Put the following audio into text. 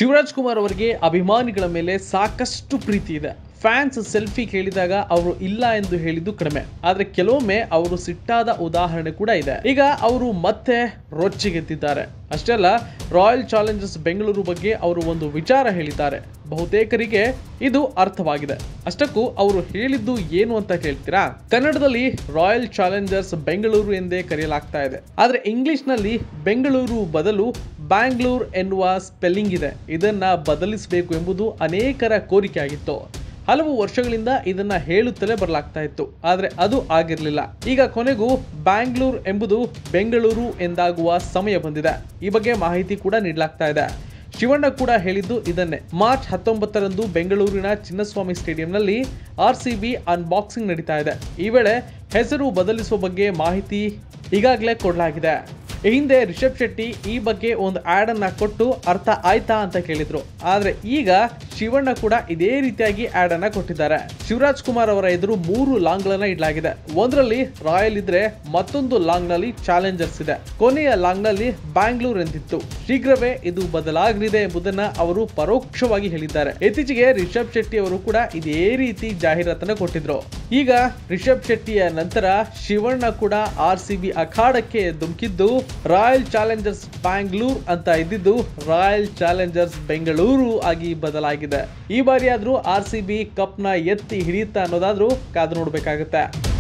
ಶಿವರಾಜ್ ಕುಮಾರ್ ಅವರಿಗೆ ಅಭಿಮಾನಿಗಳ ಮೇಲೆ ಸಾಕಷ್ಟು ಪ್ರೀತಿ ಇದೆ. ಫ್ಯಾನ್ಸ್ ಸೆಲ್ಫಿ ಕೇಳಿದಾಗ ಅವರು ಇಲ್ಲ ಎಂದು ಹೇಳಿದ್ದು ಕಡಿಮೆ, ಆದ್ರೆ ಕೆಲವೊಮ್ಮೆ ಅವರು ಸಿಟ್ಟಾದ ಉದಾಹರಣೆ ಕೂಡ ಇದೆ. ಈಗ ಅವರು ಮತ್ತೆ ರೊಚ್ಚಿಗೆದ್ದಿದ್ದಾರೆ. ಅಷ್ಟೇ ಅಲ್ಲ, ರಾಯಲ್ ಚಾಲೆಂಜರ್ಸ್ ಬೆಂಗಳೂರು ಬಗ್ಗೆ ಅವರು ಒಂದು ವಿಚಾರ ಹೇಳಿದ್ದಾರೆ. ಬಹುತೇಕರಿಗೆ ಇದು ಅರ್ಥವಾಗಿದೆ. ಅಷ್ಟಕ್ಕೂ ಅವರು ಹೇಳಿದ್ದು ಏನು ಅಂತ ಕೇಳ್ತೀರಾ? ಕನ್ನಡದಲ್ಲಿ ರಾಯಲ್ ಚಾಲೆಂಜರ್ಸ್ ಬೆಂಗಳೂರು ಎಂದೇ ಕರೆಯಲಾಗ್ತಾ ಇದೆ, ಆದ್ರೆ ಇಂಗ್ಲಿಷ್ ನಲ್ಲಿ ಬೆಂಗಳೂರು ಬದಲು ಬ್ಯಾಂಗ್ಳೂರ್ ಎನ್ನುವ ಸ್ಪೆಲ್ಲಿಂಗ್ ಇದೆ. ಇದನ್ನ ಬದಲಿಸಬೇಕು ಎಂಬುದು ಅನೇಕರ ಕೋರಿಕೆ ಆಗಿತ್ತು. ಹಲವು ವರ್ಷಗಳಿಂದ ಇದನ್ನ ಹೇಳುತ್ತಲೇ ಬರಲಾಗ್ತಾ ಇತ್ತು, ಆದ್ರೆ ಅದು ಆಗಿರಲಿಲ್ಲ. ಈಗ ಕೊನೆಗೂ ಬ್ಯಾಂಗ್ಳೂರ್ ಎಂಬುದು ಬೆಂಗಳೂರು ಎಂದಾಗುವ ಸಮಯ ಬಂದಿದೆ. ಈ ಬಗ್ಗೆ ಮಾಹಿತಿ ಕೂಡ ನೀಡಲಾಗ್ತಾ ಇದೆ. ಶಿವಣ್ಣ ಕೂಡ ಹೇಳಿದ್ದು ಇದನ್ನೇ. ಮಾರ್ಚ್ 19ರಂದು ಬೆಂಗಳೂರಿನ ಚಿನ್ನಸ್ವಾಮಿ ಸ್ಟೇಡಿಯಂನಲ್ಲಿ RCB ಅನ್ಬಾಕ್ಸಿಂಗ್ ನಡೀತಾ ಇದೆ. ಈ ವೇಳೆ ಹೆಸರು ಬದಲಿಸುವ ಬಗ್ಗೆ ಮಾಹಿತಿ ಈಗಾಗಲೇ ಕೊಡಲಾಗಿದೆ. ಈ ಹಿಂದೆ ರಿಷಬ್ ಶೆಟ್ಟಿ ಈ ಬಗ್ಗೆ ಒಂದು ಆಡ್ ಅನ್ನ ಕೊಟ್ಟು ಅರ್ಥ ಆಯ್ತಾ ಅಂತ ಕೇಳಿದ್ರು, ಆದ್ರೆ ಈಗ ಶಿವಣ್ಣ ಕೂಡ ಇದೇ ರೀತಿಯಾಗಿ ಆಡ್ ಅನ್ನ ಕೊಟ್ಟಿದ್ದಾರೆ. ಶಿವರಾಜ್ ಕುಮಾರ್ ಅವರ ಎದುರು 3 ಲಾಂಗ್ ಗಳನ್ನ ಇಡಲಾಗಿದೆ. ಒಂದರಲ್ಲಿ ರಾಯಲ್ ಇದ್ರೆ ಮತ್ತೊಂದು ಲಾಂಗ್ ನಲ್ಲಿ ಚಾಲೆಂಜರ್ಸ್ ಇದೆ. ಕೊನೆಯ ಲಾಂಗ್ ನಲ್ಲಿ ಬ್ಯಾಂಗ್ಳೂರ್ ಎಂದಿತ್ತು. ಶೀಘ್ರವೇ ಇದು ಬದಲಾಗಲಿದೆ ಎಂಬುದನ್ನ ಅವರು ಪರೋಕ್ಷವಾಗಿ ಹೇಳಿದ್ದಾರೆ. ಇತ್ತೀಚೆಗೆ ರಿಷಬ್ ಶೆಟ್ಟಿ ಅವರು ಕೂಡ ಇದೇ ರೀತಿ ಜಾಹೀರಾತನ್ನ ಕೊಟ್ಟಿದ್ರು. ಈಗ ರಿಷಬ್ ಶೆಟ್ಟಿಯ ನಂತರ ಶಿವಣ್ಣ ಕೂಡ RCB ಅಖಾಡಕ್ಕೆ ಧುಮುಕಿದ್ದು ರಾಯಲ್ ಚಾಲೆಂಜರ್ಸ್ ಬ್ಯಾಂಗ್ಳೂರ್ ಅಂತ ಇದ್ದಿದ್ದು ರಾಯಲ್ ಚಾಲೆಂಜರ್ಸ್ ಬೆಂಗಳೂರು ಆಗಿ ಬದಲಾಗಿದೆ. ಈ ಬಾರಿ ಆದ್ರೂ RCB ಕಪ್ ನ ಎತ್ತಿ ಹಿಡಿಯುತ್ತಾ ಅನ್ನೋದಾದ್ರೂ ಕಾದು ನೋಡ್ಬೇಕಾಗುತ್ತೆ.